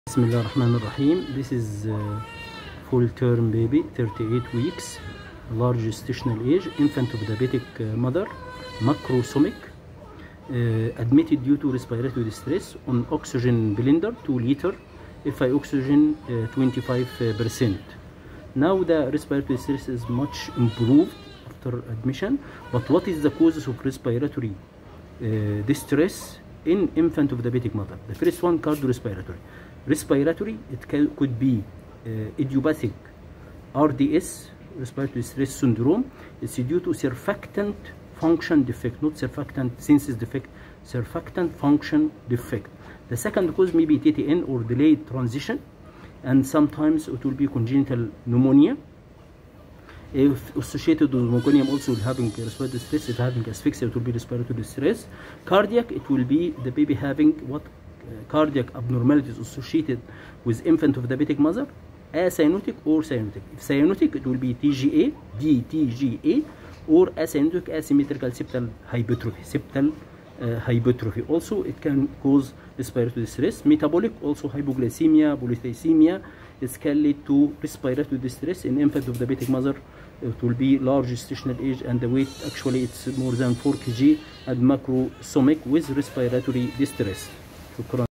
Bismillahirrahmanirrahim. This is full term baby, 38 weeks, large gestational age, infant of diabetic mother, macrosomic, admitted due to respiratory distress on oxygen blender 2 liter, FI oxygen 25%. Now the respiratory distress is much improved after admission, but what is the causes of respiratory distress in infant of diabetic mother? The first one, cardiorespiratory. Respiratory, it could be idiopathic RDS, respiratory distress syndrome. It's due to surfactant function defect, not surfactant synthesis defect, surfactant function defect. The second cause may be TTN or delayed transition, and sometimes it will be congenital pneumonia. If associated with meconium also having respiratory distress, it having asphyxia, it will be respiratory distress. Cardiac, it will be the baby having what cardiac abnormalities associated with infant of diabetic mother, acyanotic or cyanotic. If cyanotic, it will be TGA, DTGA, or acyanotic asymmetrical septal hypertrophy. Also, it can cause respiratory distress. Metabolic, also hypoglycemia, polycythemia. It can lead to respiratory distress in infant of diabetic mother. It will be large gestational age, and the weight actually it's more than 4 kg, and macrosomic with respiratory distress. شكرا.